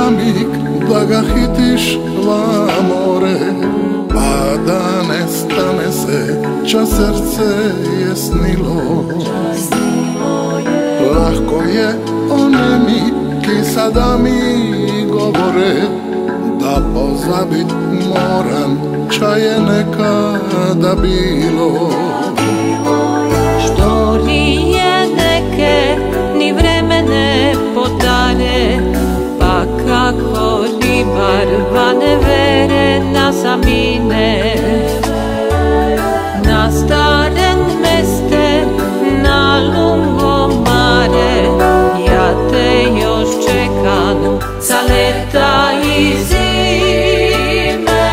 mig da ga hitiš vamore, a da nestane se čas srce je snilo. Lahko je onemi ki sada mi govore da pozabit moram ča je nekada bilo. Što li je neke ni vreme ne podare, pa kako ribar vane vere na zamine. Na staren meste, na lungomare, ja te još čekam za leta i zime.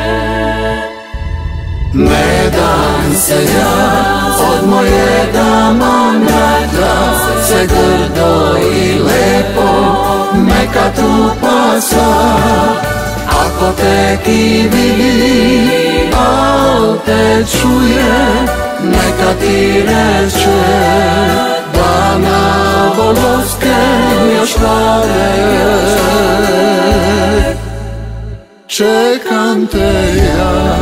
Ne dam se ja od mojega momraka, sve grdo i lepo neka trupa sad. Ako te ki vidi, al te čuje, neka ti reče da na voloske još plave. Čekam te ja.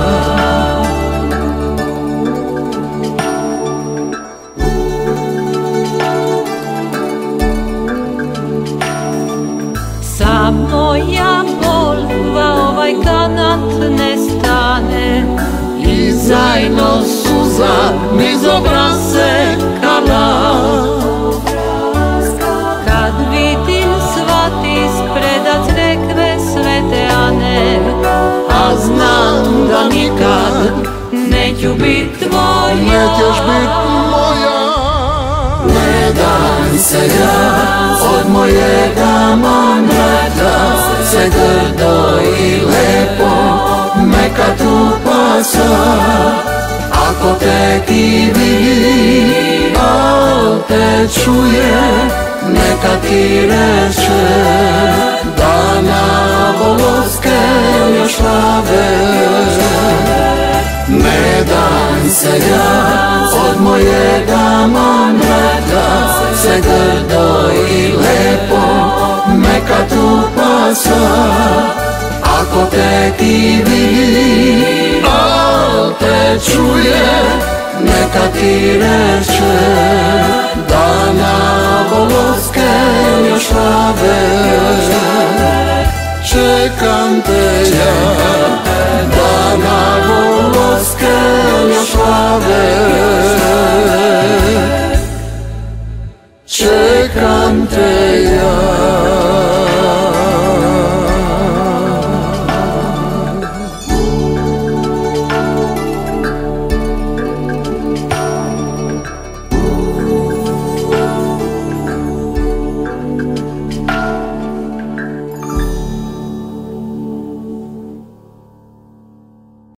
Moja bol va ovaj kanat ne stane I zajedno suza niz obrase kala. Kad vidim svati spreda crkve Svete Ane, a znam da nikad neću bit tvoja. Nećeš bit moja. Ne dam se ja od mojega momraka, sve grdo i lepo neka trupa sad. Ako te ki vidi, al te čuje, neka ti reče da na voloske još lave. Ne dam se ja od mojega momraka, sve grdo i lepo neka trupa sad. Ako te ki vidi, al te čuje, neka ti reče da na voloske još lave. Čekam te ja, da na voloske još lave. Čekam te